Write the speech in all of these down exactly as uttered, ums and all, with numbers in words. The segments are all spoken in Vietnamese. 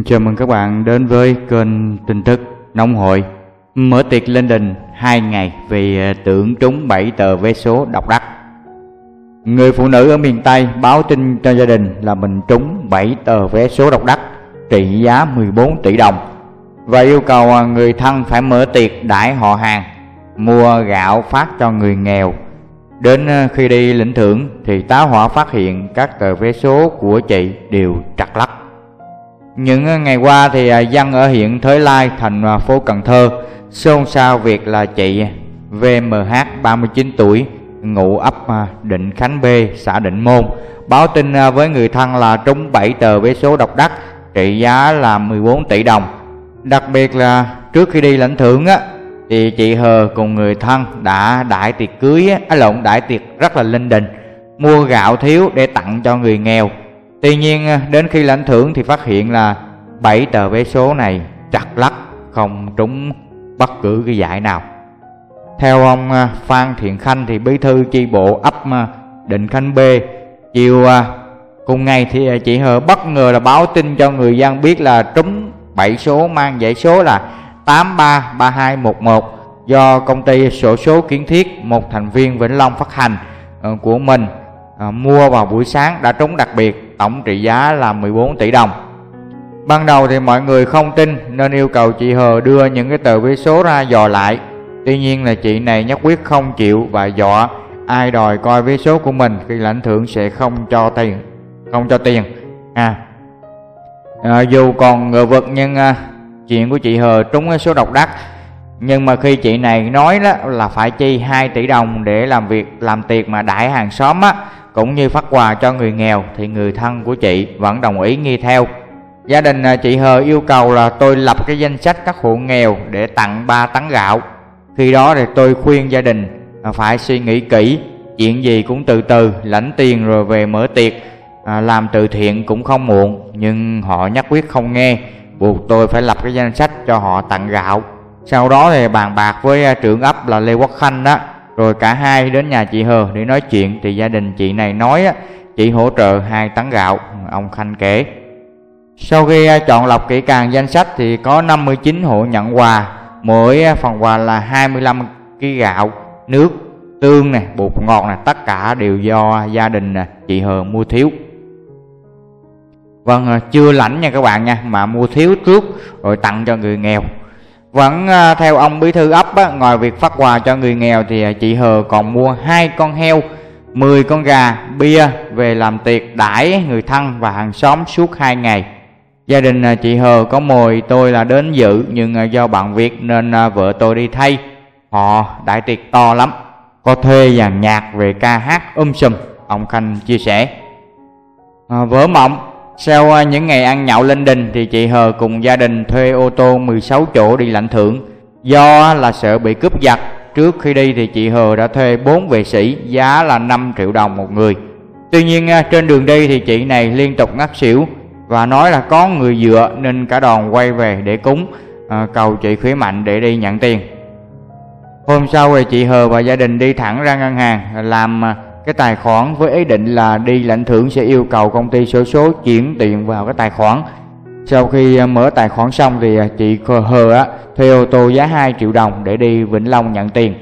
Chào mừng các bạn đến với kênh tin tức nóng hổi. Mở tiệc lên đình hai ngày vì tưởng trúng bảy tờ vé số độc đắc. Người phụ nữ ở miền Tây báo tin cho gia đình là mình trúng bảy tờ vé số độc đắc trị giá mười bốn tỷ đồng và yêu cầu người thân phải mở tiệc đãi họ hàng, mua gạo phát cho người nghèo. Đến khi đi lĩnh thưởng thì tá hỏa phát hiện các tờ vé số của chị đều trật lắc. Những ngày qua thì dân ở huyện Thới Lai, thành phố Cần Thơ xôn xao việc là chị vê em hát ba mươi chín tuổi, ngụ ấp Định Khánh B, xã Định Môn, báo tin với người thân là trúng bảy tờ vé số độc đắc trị giá là mười bốn tỷ đồng. Đặc biệt là trước khi đi lãnh thưởng á, thì chị Hờ cùng người thân đã đãi tiệc cưới á, à lộn đãi tiệc rất là linh đình, mua gạo thiếu để tặng cho người nghèo. Tuy nhiên đến khi lãnh thưởng thì phát hiện là bảy tờ vé số này trật lắc, không trúng bất cứ cái giải nào. Theo ông Phan Thiện Khanh thì bí thư chi bộ ấp Định Khánh B, chiều cùng ngày thì chị Hờ bất ngờ là báo tin cho người dân biết là trúng bảy số mang dãy số là tám ba ba hai một một do công ty xổ số Kiến Thiết, một thành viên Vĩnh Long phát hành của mình à, mua vào buổi sáng đã trúng đặc biệt, tổng trị giá là mười bốn tỷ đồng. Ban đầu thì mọi người không tin nên yêu cầu chị Hờ đưa những cái tờ vé số ra dò lại. Tuy nhiên là chị này nhất quyết không chịu và dọa ai đòi coi vé số của mình khi lãnh thưởng sẽ không cho tiền, không cho tiền. À, à dù còn ngờ vực nhưng à, chuyện của chị Hờ trúng số độc đắc, nhưng mà khi chị này nói đó là phải chi hai tỷ đồng để làm việc làm tiệc mà đãi hàng xóm á, cũng như phát quà cho người nghèo, thì người thân của chị vẫn đồng ý nghi theo. Gia đình chị Hờ yêu cầu là tôi lập cái danh sách các hộ nghèo để tặng ba tấn gạo. Khi đó thì tôi khuyên gia đình phải suy nghĩ kỹ, chuyện gì cũng từ từ, lãnh tiền rồi về mở tiệc, à, làm từ thiện cũng không muộn. Nhưng họ nhất quyết không nghe, buộc tôi phải lập cái danh sách cho họ tặng gạo. Sau đó thì bàn bạc với trưởng ấp là Lê Quốc Khanh đó, rồi cả hai đến nhà chị Hờ để nói chuyện. Thì gia đình chị này nói chị hỗ trợ hai tấn gạo, ông Khanh kể. Sau khi chọn lọc kỹ càng danh sách thì có năm mươi chín hộ nhận quà, mỗi phần quà là hai mươi lăm ki lô gạo, nước, tương nè, bột ngọt nè, tất cả đều do gia đình chị Hờ mua thiếu. Vâng, chưa lãnh nha các bạn nha, mà mua thiếu trước rồi tặng cho người nghèo. Vẫn theo ông bí thư ấp á, ngoài việc phát quà cho người nghèo thì chị Hờ còn mua hai con heo, mười con gà, bia về làm tiệc đãi người thân và hàng xóm suốt hai ngày. Gia đình chị Hờ có mời tôi là đến dự, nhưng do bận việc nên vợ tôi đi thay. Họ đãi tiệc to lắm, có thuê dàn nhạc về ca hát um sùm, ông Khanh chia sẻ. À, vỡ mộng, sau những ngày ăn nhậu lên đình thì chị Hờ cùng gia đình thuê ô tô mười sáu chỗ đi lãnh thưởng. Do là sợ bị cướp giật, trước khi đi thì chị Hờ đã thuê bốn vệ sĩ, giá là năm triệu đồng một người. Tuy nhiên trên đường đi thì chị này liên tục ngất xỉu và nói là có người dựa nên cả đoàn quay về để cúng, à, cầu chị khỏe mạnh để đi nhận tiền. Hôm sau thì chị Hờ và gia đình đi thẳng ra ngân hàng làm cái tài khoản với ý định là đi lãnh thưởng sẽ yêu cầu công ty xổ số chuyển tiền vào cái tài khoản. Sau khi mở tài khoản xong thì chị Hờ á, thuê ô tô giá hai triệu đồng để đi Vĩnh Long nhận tiền.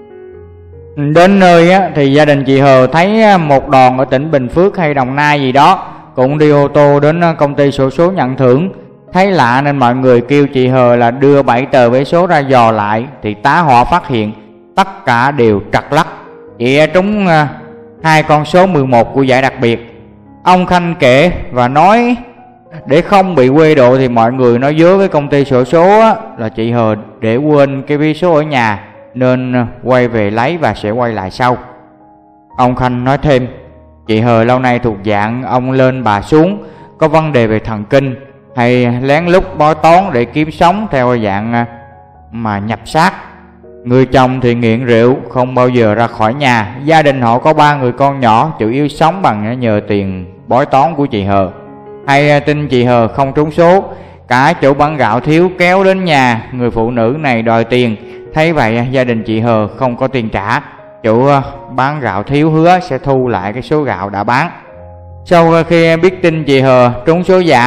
Đến nơi á, thì gia đình chị Hờ thấy một đoàn ở tỉnh Bình Phước hay Đồng Nai gì đó cũng đi ô tô đến công ty xổ số nhận thưởng. Thấy lạ nên mọi người kêu chị Hờ là đưa bảy tờ vé số ra dò lại, thì tá hỏa phát hiện tất cả đều trật lắc, chỉ trúng hai con số mười một của giải đặc biệt. Ông Khanh kể và nói để không bị quê độ thì mọi người nói dối với công ty xổ số á, là chị Hờ để quên cái vé số ở nhà nên quay về lấy và sẽ quay lại sau. Ông Khanh nói thêm, chị Hờ lâu nay thuộc dạng ông lên bà xuống, có vấn đề về thần kinh, hay lén lút bói toán để kiếm sống theo dạng mà nhập xác. Người chồng thì nghiện rượu, không bao giờ ra khỏi nhà. Gia đình họ có ba người con nhỏ, chủ yếu sống bằng nhờ tiền bói toán của chị Hờ. Hay tin chị Hờ không trúng số, cả chỗ bán gạo thiếu kéo đến nhà người phụ nữ này đòi tiền. Thấy vậy gia đình chị Hờ không có tiền trả, chủ bán gạo thiếu hứa sẽ thu lại cái số gạo đã bán. Sau khi biết tin chị Hờ trúng số giả,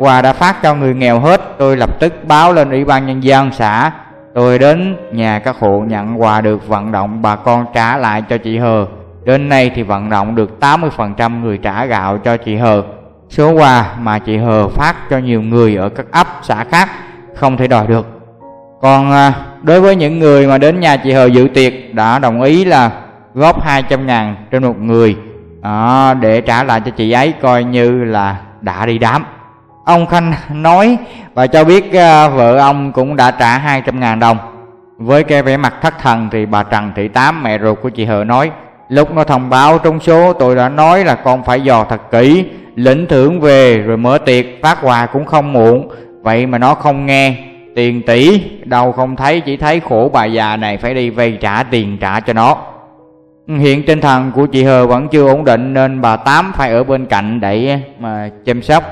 quà đã phát cho người nghèo hết. Tôi lập tức báo lên Ủy ban Nhân dân xã. Tôi đến nhà các hộ nhận quà, được vận động bà con trả lại cho chị Hờ. Đến nay thì vận động được tám mươi phần trăm người trả gạo cho chị Hờ. Số quà mà chị Hờ phát cho nhiều người ở các ấp xã khác không thể đòi được. Còn à, đối với những người mà đến nhà chị Hờ dự tiệc đã đồng ý là góp hai trăm ngàn trên một người à, để trả lại cho chị ấy, coi như là đã đi đám. Ông Khanh nói và cho biết à, vợ ông cũng đã trả hai trăm ngàn đồng. Với cái vẻ mặt thất thần thì bà Trần Thị Tám, mẹ ruột của chị Hờ nói: lúc nó thông báo trúng số tôi đã nói là con phải dò thật kỹ, lĩnh thưởng về rồi mở tiệc phát quà cũng không muộn. Vậy mà nó không nghe. Tiền tỷ đâu không thấy, chỉ thấy khổ bà già này phải đi vay trả tiền trả cho nó. Hiện tinh thần của chị Hờ vẫn chưa ổn định nên bà Tám phải ở bên cạnh để mà chăm sóc.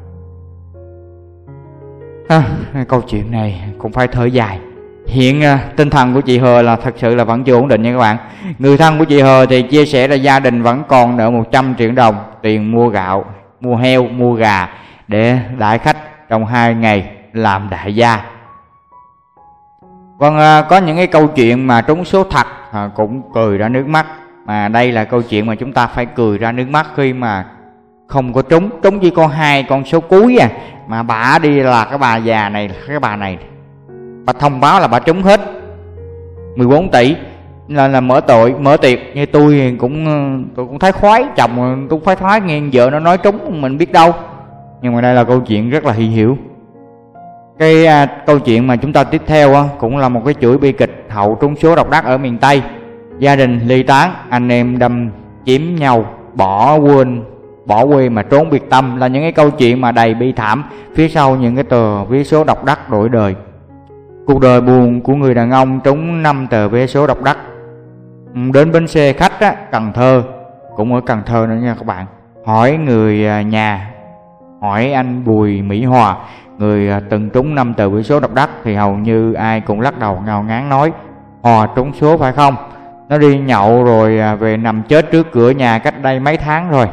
À, câu chuyện này cũng phải thở dài. Hiện uh, tinh thần của chị Hờ là thật sự là vẫn chưa ổn định nha các bạn. Người thân của chị Hờ thì chia sẻ là gia đình vẫn còn nợ một trăm triệu đồng tiền mua gạo, mua heo, mua gà để đãi khách trong hai ngày làm đại gia. Vâng, uh, có những cái câu chuyện mà trúng số thật uh, cũng cười ra nước mắt. Mà đây là câu chuyện mà chúng ta phải cười ra nước mắt khi mà không có trúng. Trúng chỉ có hai con số cuối à, mà bà đi là cái bà già này, cái bà này bà thông báo là bà trúng hết mười bốn tỷ là là mở tội mở tiệc. Như tôi cũng tôi cũng thấy khoái, chồng tôi phải khoái nghe vợ nó nói trúng, mình biết đâu. Nhưng mà đây là câu chuyện rất là hy hữu. Cái à, câu chuyện mà chúng ta tiếp theo á, cũng là một cái chuỗi bi kịch hậu trúng số độc đắc ở miền Tây. Gia đình ly tán, anh em đâm chém nhau, bỏ quên bỏ quê mà trốn biệt tâm, là những cái câu chuyện mà đầy bi thảm phía sau những cái tờ vé số độc đắc đổi đời. Cuộc đời buồn của người đàn ông trúng năm tờ vé số độc đắc. Đến bến xe khách á, Cần Thơ, cũng ở Cần Thơ nữa nha các bạn. Hỏi người nhà, hỏi anh Bùi Mỹ Hòa, người từng trúng năm tờ vé số độc đắc, thì hầu như ai cũng lắc đầu ngao ngán nói: Hòa trúng số phải không? Nó đi nhậu rồi về nằm chết trước cửa nhà cách đây mấy tháng rồi.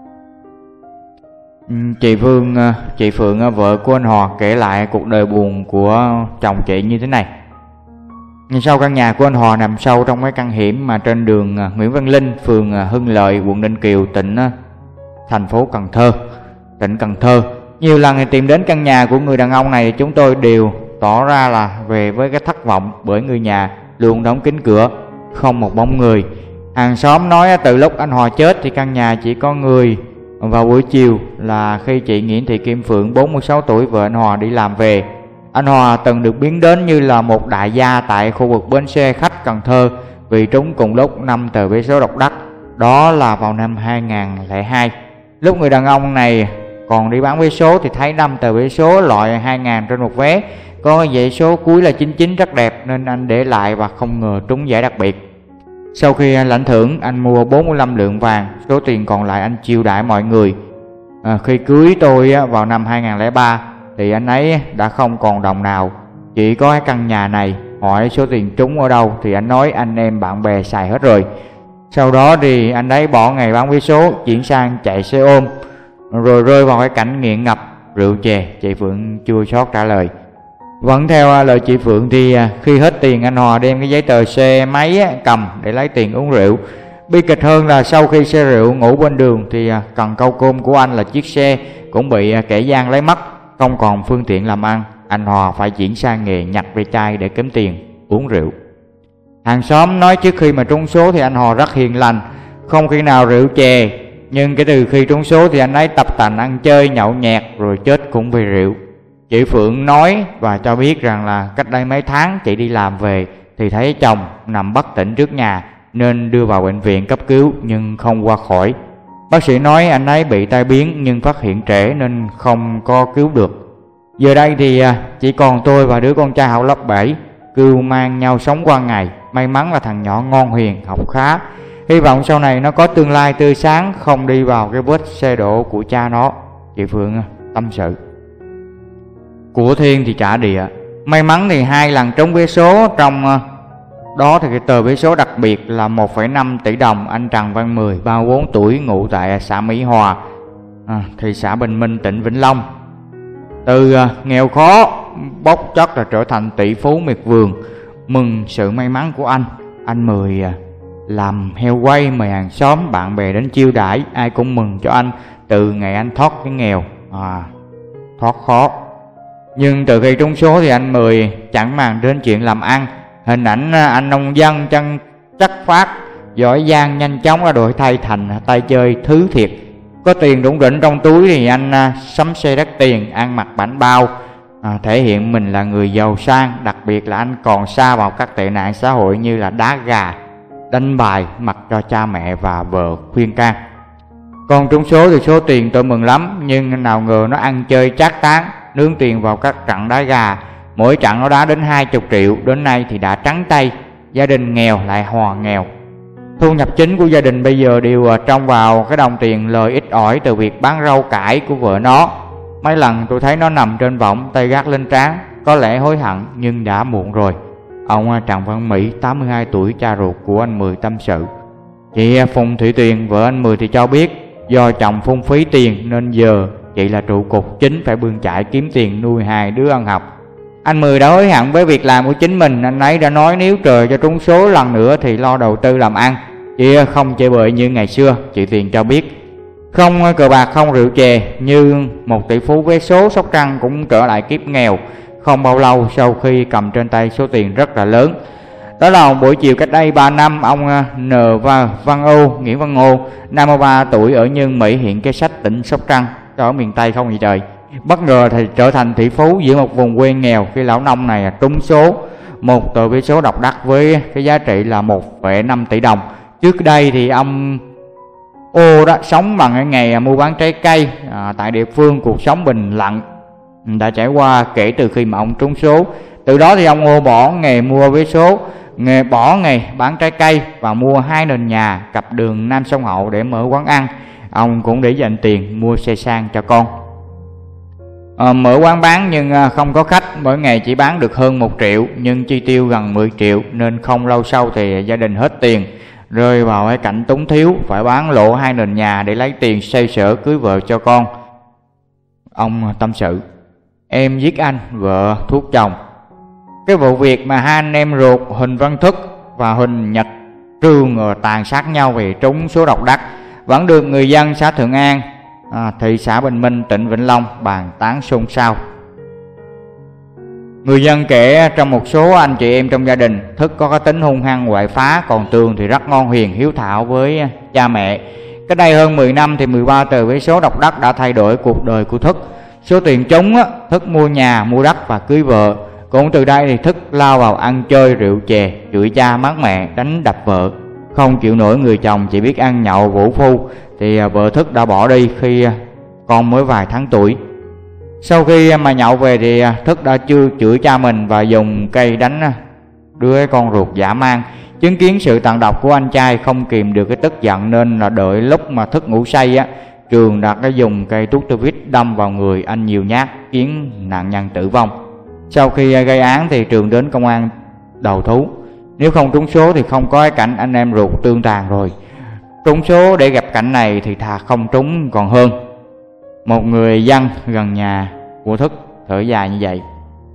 Chị Phương, chị Phượng, vợ của anh Hòa, kể lại cuộc đời buồn của chồng chị như thế này. Sau căn nhà của anh Hòa nằm sâu trong cái căn hiểm mà trên đường Nguyễn Văn Linh, phường Hưng Lợi, quận Ninh Kiều, tỉnh thành phố Cần Thơ, tỉnh Cần Thơ. Nhiều lần thì tìm đến căn nhà của người đàn ông này, chúng tôi đều tỏ ra là về với cái thất vọng, bởi người nhà luôn đóng kín cửa, không một bóng người. Hàng xóm nói từ lúc anh Hòa chết thì căn nhà chỉ có người vào buổi chiều, là khi chị Nguyễn Thị Kim Phượng bốn mươi sáu tuổi, vợ anh Hòa, đi làm về. Anh Hòa từng được biến đến như là một đại gia tại khu vực bến xe khách Cần Thơ vì trúng cùng lúc năm tờ vé số độc đắc. Đó là vào năm hai nghìn không trăm lẻ hai. Lúc người đàn ông này còn đi bán vé số thì thấy năm tờ vé số loại hai nghìn trên một vé, có dãy số cuối là chín mươi chín rất đẹp nên anh để lại và không ngờ trúng giải đặc biệt. Sau khi lãnh thưởng, anh mua bốn mươi lăm lượng vàng, số tiền còn lại anh chiêu đãi mọi người. À, khi cưới tôi vào năm hai nghìn không trăm lẻ ba thì anh ấy đã không còn đồng nào, chỉ có cái căn nhà này. Hỏi số tiền trúng ở đâu thì anh nói anh em bạn bè xài hết rồi. Sau đó thì anh ấy bỏ nghề bán vé số, chuyển sang chạy xe ôm, rồi rơi vào cái cảnh nghiện ngập rượu chè. Chị Phượng chua xót trả lời. Vẫn theo lời chị Phượng thì khi hết tiền, anh Hòa đem cái giấy tờ xe máy cầm để lấy tiền uống rượu. Bi kịch hơn là sau khi xe rượu ngủ bên đường thì cần câu cơm của anh là chiếc xe cũng bị kẻ gian lấy mất, không còn phương tiện làm ăn. Anh Hòa phải chuyển sang nghề nhặt ve chai để kiếm tiền uống rượu. Hàng xóm nói trước khi mà trúng số thì anh Hòa rất hiền lành, không khi nào rượu chè. Nhưng kể từ khi trúng số thì anh ấy tập tành ăn chơi nhậu nhẹt, rồi chết cũng vì rượu. Chị Phượng nói và cho biết rằng là cách đây mấy tháng chị đi làm về thì thấy chồng nằm bất tỉnh trước nhà nên đưa vào bệnh viện cấp cứu nhưng không qua khỏi. Bác sĩ nói anh ấy bị tai biến nhưng phát hiện trễ nên không có cứu được. Giờ đây thì chỉ còn tôi và đứa con trai học lớp bảy, cưu mang nhau sống qua ngày. May mắn là thằng nhỏ ngoan hiền, học khá. Hy vọng sau này nó có tương lai tươi sáng, không đi vào cái vết xe đổ của cha nó. Chị Phượng tâm sự. Của thiên thì trả địa. May mắn thì hai lần trúng vé số, trong đó thì cái tờ vé số đặc biệt là một phẩy năm tỷ đồng. Anh Trần Văn Mười, ba mươi bốn tuổi, ngụ tại xã Mỹ Hòa, à, thị xã Bình Minh, tỉnh Vĩnh Long. Từ nghèo khó bốc chốc là trở thành tỷ phú miệt vườn. Mừng sự may mắn của anh, anh Mười làm heo quay mời hàng xóm bạn bè đến chiêu đãi, ai cũng mừng cho anh từ ngày anh thoát cái nghèo, à, thoát khó. Nhưng từ khi trúng số thì anh Mười chẳng màng đến chuyện làm ăn. Hình ảnh anh nông dân chân chất phát, giỏi giang, nhanh chóng đã đổi thay thành tay chơi thứ thiệt. Có tiền rủng rỉnh trong túi thì anh sắm xe đắt tiền, ăn mặc bảnh bao, à, thể hiện mình là người giàu sang. Đặc biệt là anh còn sa vào các tệ nạn xã hội như là đá gà, đánh bài, mặc cho cha mẹ và vợ khuyên can. Còn trúng số thì số tiền tôi mừng lắm, nhưng nào ngờ nó ăn chơi chát tán, nướng tiền vào các trận đá gà. Mỗi trận nó đá đến hai mươi triệu, đến nay thì đã trắng tay. Gia đình nghèo lại hòa nghèo. Thu nhập chính của gia đình bây giờ đều trông vào cái đồng tiền lời ít ỏi từ việc bán rau cải của vợ nó. Mấy lần tôi thấy nó nằm trên võng, tay gác lên trán, có lẽ hối hận nhưng đã muộn rồi. Ông Trần Văn Mỹ, tám mươi hai tuổi, cha ruột của anh Mười tâm sự. Chị Phùng Thị Tuyền, vợ anh Mười thì cho biết do chồng phung phí tiền nên giờ chị là trụ cột chính phải bươn chải kiếm tiền nuôi hai đứa ăn học. Anh Mười đã hối hận với việc làm của chính mình. Anh ấy đã nói nếu trời cho trúng số lần nữa thì lo đầu tư làm ăn, chị không chơi bời như ngày xưa. Chị Tuyền cho biết không cờ bạc, không rượu chè, như một tỷ phú vé số Sóc Trăng cũng trở lại kiếp nghèo không bao lâu sau khi cầm trên tay số tiền rất là lớn. Đó là buổi chiều cách đây ba năm, ông N. Văn Âu, Nguyễn Văn Âu, năm mươi ba tuổi, ở Nhân Mỹ, hiện Kế Sách, tỉnh Sóc Trăng, ở miền Tây không gì trời, bất ngờ thì trở thành tỷ phú giữa một vùng quê nghèo khi lão nông này trúng số một tờ vé số độc đắc với cái giá trị là một phẩy năm tỷ đồng. Trước đây thì ông Ô đó sống bằng cái nghề mua bán trái cây à, tại địa phương, cuộc sống bình lặng đã trải qua kể từ khi mà ông trúng số. Từ đó thì ông Ô bỏ nghề mua vé số, nghề bỏ nghề bán trái cây và mua hai nền nhà cặp đường Nam Sông Hậu để mở quán ăn. Ông cũng để dành tiền mua xe sang cho con. À, mở quán bán nhưng không có khách, mỗi ngày chỉ bán được hơn một triệu nhưng chi tiêu gần mười triệu, nên không lâu sau thì gia đình hết tiền, rơi vào cái cảnh túng thiếu, phải bán lộ hai nền nhà để lấy tiền xoay sở cưới vợ cho con. Ông tâm sự: em giết anh, vợ thuốc chồng. Cái vụ việc mà hai anh em ruột Huỳnh Văn Thức và Huỳnh Nhật Trương tàn sát nhau vì trúng số độc đắc vẫn được người dân xã Thượng An, à, thị xã Bình Minh, tỉnh Vĩnh Long bàn tán xôn xao. Người dân kể trong một số anh chị em trong gia đình, Thức có cái tính hung hăng quậy phá, còn Tường thì rất ngoan hiền hiếu thảo với cha mẹ. Cách đây hơn mười năm thì mười ba tờ vé số độc đắc đã thay đổi cuộc đời của Thức. Số tiền trúng, Thức mua nhà, mua đất và cưới vợ. Cũng từ đây thì Thức lao vào ăn chơi rượu chè, chửi cha mắng mẹ, đánh đập vợ. Không chịu nổi người chồng chỉ biết ăn nhậu vũ phu thì vợ Thức đã bỏ đi khi con mới vài tháng tuổi. Sau khi mà nhậu về thì Thức đã chưa chửi cha mình và dùng cây đánh đứa con ruột dã man. Chứng kiến sự tàn độc của anh trai, không kìm được cái tức giận nên là đợi lúc mà Thức ngủ say á, Trường đã dùng cây tuốt tơ vít đâm vào người anh nhiều nhát khiến nạn nhân tử vong. Sau khi gây án thì Trường đến công an đầu thú. Nếu không trúng số thì không có cái cảnh anh em ruột tương tàn rồi. Trúng số để gặp cảnh này thì thà không trúng còn hơn. Một người dân gần nhà của Thức thở dài như vậy.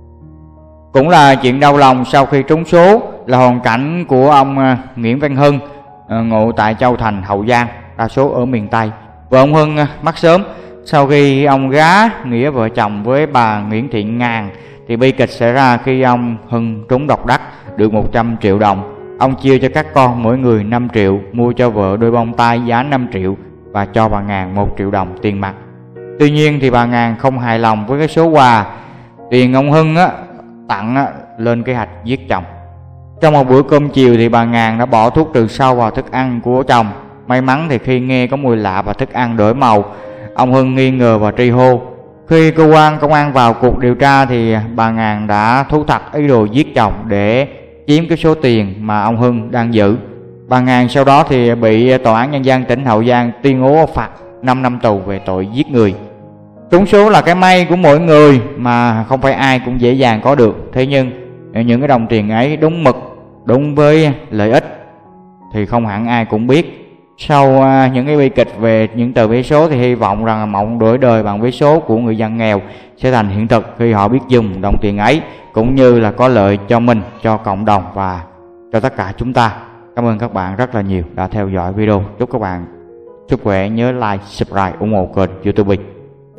Cũng là chuyện đau lòng sau khi trúng số là hoàn cảnh của ông Nguyễn Văn Hưng, ngụ tại Châu Thành, Hậu Giang, đa số ở miền Tây. Vợ ông Hưng mất sớm sau khi ông gá nghĩa vợ chồng với bà Nguyễn Thị Ngàn, thì bi kịch xảy ra khi ông Hưng trúng độc đắc được một trăm triệu đồng. Ông chia cho các con mỗi người năm triệu, mua cho vợ đôi bông tai giá năm triệu và cho bà Ngàn một triệu đồng tiền mặt. Tuy nhiên thì bà Ngàn không hài lòng với cái số quà tiền ông Hưng á, tặng á, lên kế hoạch giết chồng. Trong một bữa cơm chiều thì bà Ngàn đã bỏ thuốc trừ sâu vào thức ăn của chồng. May mắn thì khi nghe có mùi lạ và thức ăn đổi màu, ông Hưng nghi ngờ và tri hô. Khi cơ quan công an vào cuộc điều tra thì bà Ngàn đã thú thật ý đồ giết chồng để chiếm cái số tiền mà ông Hưng đang giữ. Bà Ngàn sau đó thì bị Tòa án Nhân dân tỉnh Hậu Giang tuyên bố phạt năm năm tù về tội giết người. Trúng số là cái may của mỗi người mà không phải ai cũng dễ dàng có được. Thế nhưng những cái đồng tiền ấy đúng mực, đúng với lợi ích thì không hẳn ai cũng biết. Sau à, những cái bi kịch về những tờ vé số thì hy vọng rằng mộng đổi đời bằng vé số của người dân nghèo sẽ thành hiện thực khi họ biết dùng đồng tiền ấy, cũng như là có lợi cho mình, cho cộng đồng và cho tất cả chúng ta. Cảm ơn các bạn rất là nhiều đã theo dõi video. Chúc các bạn sức khỏe, nhớ like, subscribe, ủng hộ kênh YouTube.